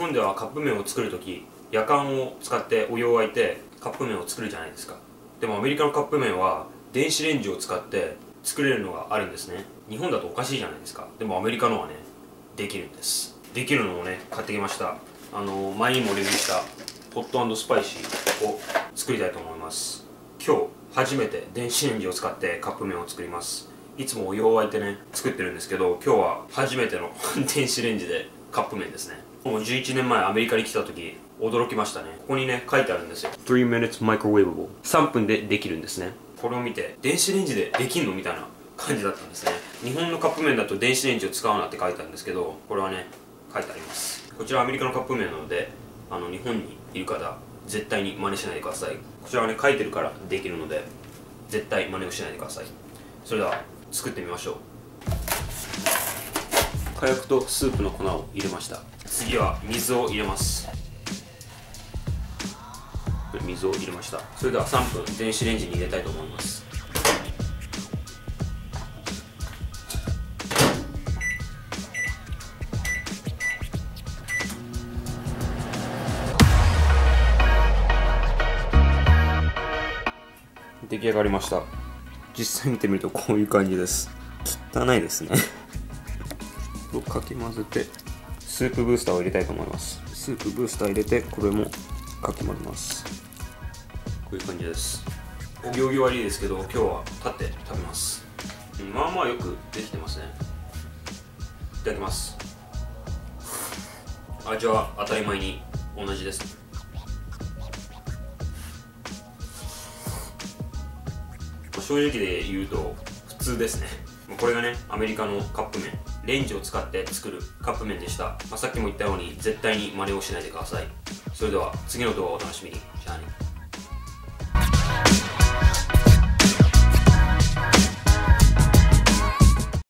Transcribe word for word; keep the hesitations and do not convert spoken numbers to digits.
本ではカップ麺を作るときやかんを使ってお湯を沸いてカップ麺を作るじゃないですか。でもアメリカのカップ麺は電子レンジを使って作れるのがあるんですね。日本だとおかしいじゃないですか。でもアメリカのはねできるんです。できるのをね買ってきました。あの前にもレビューしたホット&スパイシーを作りたいと思います。今日初めて電子レンジを使ってカップ麺を作ります。いつもお湯を沸いてね作ってるんですけど、今日は初めての電子レンジでカップ麺ですね。もうじゅういちねんまえアメリカに来た時驚きましたね。ここにね書いてあるんですよ。さん minutes microwavable。さんぷんでできるんですね。これを見て電子レンジでできんのみたいな感じだったんですね。日本のカップ麺だと電子レンジを使うなって書いてあるんですけど、これはね書いてあります。こちらアメリカのカップ麺なので、あの日本にいる方絶対に真似しないでください。こちらはね書いてるからできるので絶対真似をしないでください。それでは作ってみましょう。火薬とスープの粉を入れました。次は水を入れます。水を入れました。それではさんぷん電子レンジに入れたいと思います。出来上がりました。実際見てみるとこういう感じです。汚いですねかき混ぜてスープブースターを入れたいと思います。スープブースター入れてこれもかき混ぜます。こういう感じです。お行儀悪いですけど今日は立って食べます。まあまあよくできてますね。いただきます。味は当たり前に同じです。正直で言うと普通ですね。これがねアメリカのカップ麺、レンジを使って作るカップ麺でした。まあ、さっきも言ったように絶対に真似をしないでください。それでは次の動画をお楽しみに。じゃあね。